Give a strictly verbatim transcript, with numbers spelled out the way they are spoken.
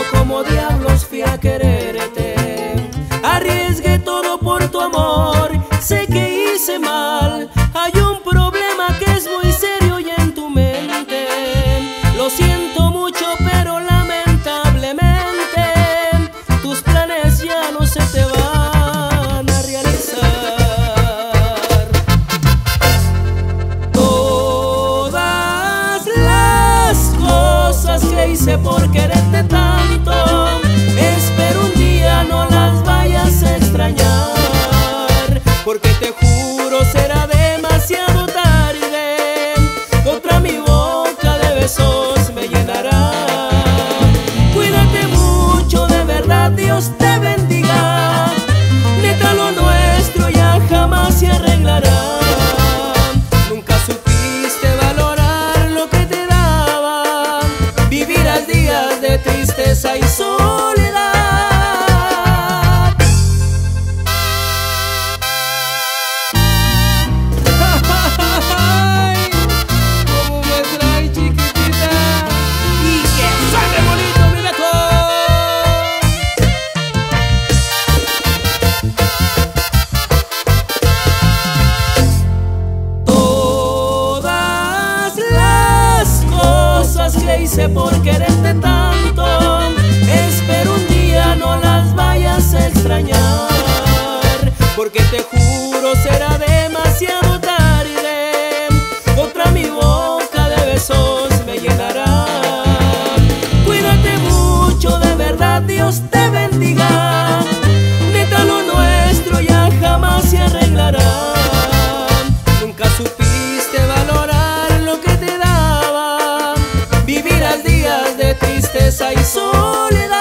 como diablos fui a quererte. Arriesgué todo por tu amor, sé que hice mal. Hay un problema que es muy serio y en tu mente. Lo siento mucho, pero lamentablemente tus planes ya no se te van a realizar. Todas las cosas que hice por quererte tanto, espero un día no las vayas a extrañar, porque te juro será demasiado tarde. Contra mi boca de besos me llenará. Cuídate mucho, de verdad, Dios te bendiga. Neta, lo nuestro ya jamás se arreglará. Nunca supiste valorar lo que te daba. Vivirás días de tristeza y soledad. Que hice por quererte tanto, espero un día no las vayas a extrañar, porque te juro será demasiado tarde. Contra mi boca de besos me llenará. Cuídate mucho, de verdad, Dios te bendiga. Neta, lo nuestro ya jamás se arreglará. Nunca supiste valorar lo que te daba. Vivirás días de tristeza y soledad.